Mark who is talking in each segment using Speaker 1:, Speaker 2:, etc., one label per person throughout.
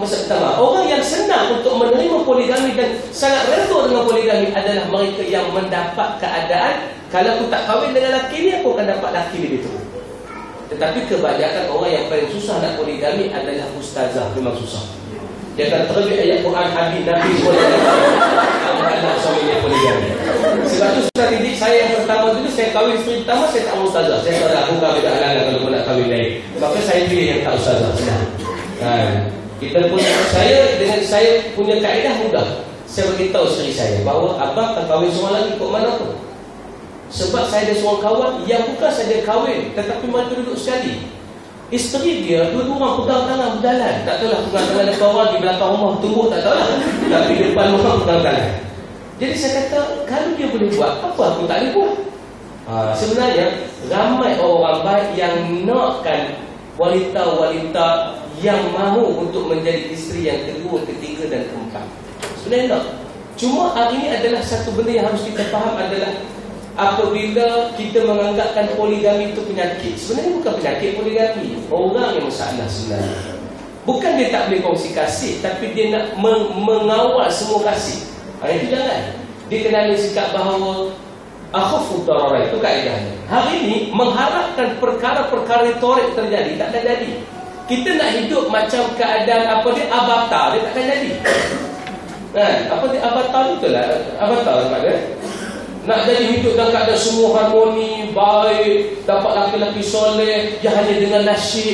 Speaker 1: orang yang senang untuk menerima poligami dan sangat redha dengan poligami adalah mereka yang mendapat keadaan, kalau aku tak kahwin dengan lelaki ni, aku akan dapat lelaki lebih tu. Tetapi kebanyakan orang yang paling susah nak poligami adalah ustazah. Memang susah. Dia akan terbit ayat Quran, hadis, Nabi semua anak suami dia poligami. Sebab tu strategi saya yang pertama dulu, saya kahwin isteri pertama, saya tak mau ustazah. Saya tak nak, aku kahwin tak halangan kalau nak kahwin lain. Maka saya pilih yang tak ustazah. Kita pun, saya punya kaedah mudah. Saya beritahu isteri saya bahawa abang tak kahwin seorang lagi kok mana pun. Sebab saya ada seorang kawan yang bukan saja kahwin, tetapi mereka duduk sekali. Isteri dia, dua-dua orang pegang tangan berjalan. Tak tahulah pegang tangan depan orang, di belakang rumah tumbuh, tak tahulah. Tapi depan rumah pegang tangan. Jadi saya kata, kalau dia boleh buat, apa aku tak boleh buat? Sebenarnya, ramai orang baik yang nakkan wanita-wanita yang mahu untuk menjadi isteri yang kedua, ketiga dan keempat. Sebenarnya nak. Cuma hari ini adalah satu benda yang harus kita faham adalah apabila kita menganggapkan poligami itu penyakit. Sebenarnya bukan penyakit poligami. Orang yang masalah sebenarnya. Bukan dia tak boleh kongsi kasih, tapi dia nak mengawal semua kasih. Itu jangan. Dia kena ambil sikap bahawa akhafu darara, itu kaedahnya. Hari ini mengharapkan perkara-perkara retorik terjadi, tak akan jadi. Kita nak hidup macam keadaan apa dia, avatar, dia takkan jadi. Apa dia avatar, betul lah. Avatar maknanya nak jadi hidup dalam keadaan semua harmoni, baik, dapat laki-laki soleh, dia hanya dengan nasyid.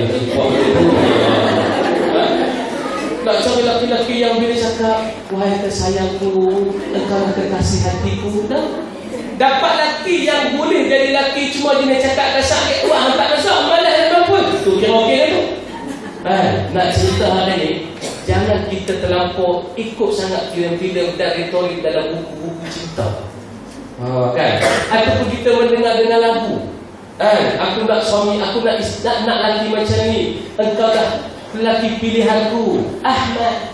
Speaker 1: Nak cari laki-laki yang bila cakap, wahai tersayangku, engkau kekasih hatiku. Dapat laki yang boleh jadi laki cuma jenis cakap kasar, wah tak kasar, malas dan pun. Tu kira okey lah tu. Nak cerita hari ni, jangan kita terlampau ikut sangat filem-filem dan retorik dalam buku-buku cinta. Kan? Ataupun kita mendengar dengan lagu. Aku nak suami, aku nak lelaki macam ni. Engkau dah lelaki pilihanku, Ahmad.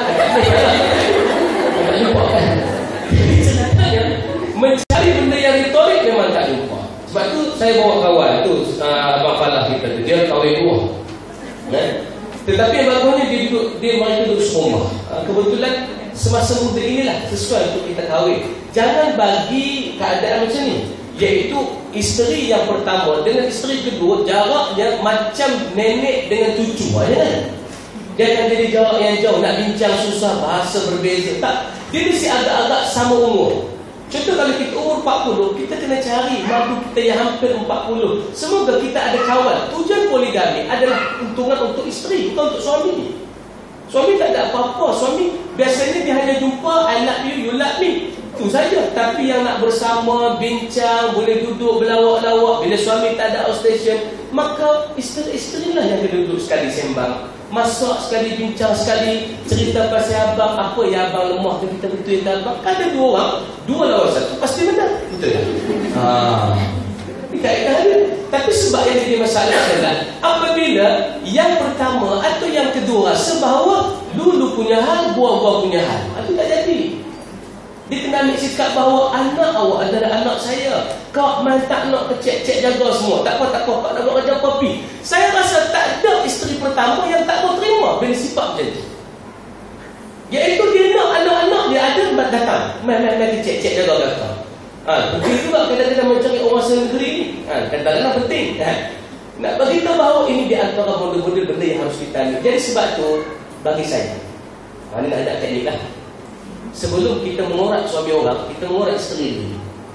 Speaker 1: Tak jumpa kan? Jadi sebenarnya mencari benda yang retorik memang tak jumpa. Sebab tu saya bawa kawan tu, Abang Falah kita tu, dia kahwin dua. Tetapi yang bagusnya mereka duduk serumah. Kebetulan semasa muda inilah sesuai untuk kita kahwin. Jangan bagi keadaan macam ni, iaitu isteri yang pertama dengan isteri kedua jaraknya macam nenek dengan cucu. Dia akan jadi jarak yang jauh, nak bincang susah, bahasa berbeza. Tak, dia mesti agak-agak sama umur. Contoh kalau kita umur 40, kita kena cari madu kita yang hampir 40. Semoga kita ada kawan. Tujuan poligami adalah untungan untuk isteri, bukan untuk suami. Suami tak ada apa-apa. Suami biasanya dia hanya jumpa, I love you, you love me, itu saja. Tapi yang nak bersama, bincang, boleh duduk berlawak-lawak. Bila suami tak ada outstation, maka isteri lah yang kena duduk sekali sembang, masak sekali, bincang sekali, cerita pasal abang, apa yang abang lemah ke kita betul yang abang. Kan ada dua orang, dua lawan satu, pasti menang. Betul tak? Ini kaedah dia. Tapi sebab yang jadi masalah adalah apabila yang pertama atau yang kedua rasa bahawa dulu punya hal, buah-buah punya hal, itu tak jadi. Dia kena ambil sikap bahawa anak awak adalah anak saya. Kau main tak nak kecek-cek jaga semua. Tak apa, kau nak buat kerja kopi. Saya rasa tak ada isteri pertama yang tak mau terima bila sifat macam tu. Iaitu dia nak anak-anak dia ada datang, main kecek-cek jaga belakang. Penting juga kadang-kadang mencari orang senegeri ni. Kadang-kadang penting. Nak beritahu bahawa ini di antara benda-benda benda yang harus kita ambil. Jadi sebab tu, bagi saya, mana nak ada teknik lah. Sebelum kita mengorak suami orang, kita mengorak isteri dulu.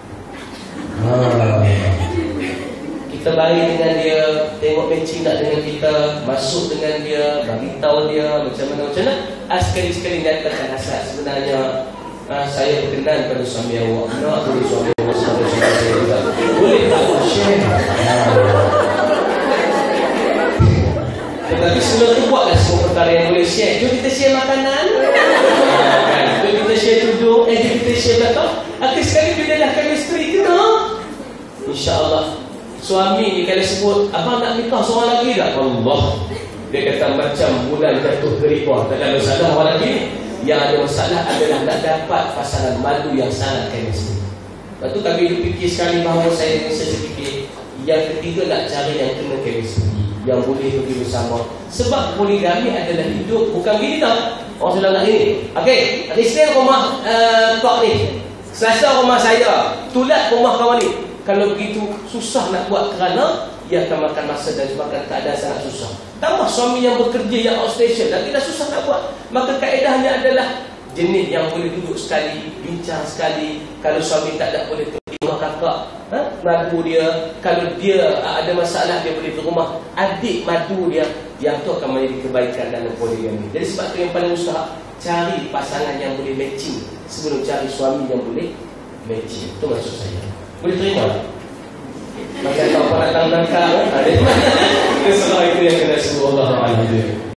Speaker 1: Kita bagi dengan dia, tengok matching tak dengan kita, masuk dengan dia, bagi tahu dia macam mana. Sekali-sekali nyatakan hasrat sebenarnya. Saya berkenan pada suami awak. Nak boleh suami awak sama suami saya juga. Boleh tak share? Tetapi sebelum tu buatlah semua perkara yang boleh share. Jom kita share makanan, jom kita share tudung, jom kita share belakang. Akhir sekali bila dah chemistry kita, InsyaAllah suami ni kalau sebut, abang nak nikah seorang lagi tak? Allah, dia kata macam bulan jatuh ke ribah. Tak ada masalah orang lagi. Yang ada masalah adalah nak dapat pasangan madu yang sangat chemistry. Lepas tu kami fikir sekali bahawa saya fikir yang ketiga nak cari yang kena chemistry. yang boleh pergi bersama. Sebab poligami adalah hidup. Bukan gini tau. Orang sudah nak ini. Okey, Isnin rumah Tok ni, Selasa rumah saya, Tulat rumah kawan ni. Kalau begitu susah nak buat kerana ia akan makan masa dan sebabkan keadaan sangat susah. Tambah suami yang bekerja yang outstation lagi dah susah nak buat. Maka kaedahnya adalah jenis yang boleh duduk sekali, bincang sekali. Kalau suami tak ada boleh pergi rumah kakak, madu dia. Kalau dia ada masalah dia boleh ke rumah adik madu dia. Yang tu akan menjadi kebaikan dalam poligami. Jadi sebab tu yang paling mustahak, cari pasangan yang boleh matching sebelum cari suami yang boleh matching. Itu maksud saya. Boleh terima tak? Macam tak apa nak tangkap. Itu yang kena suruh Allah.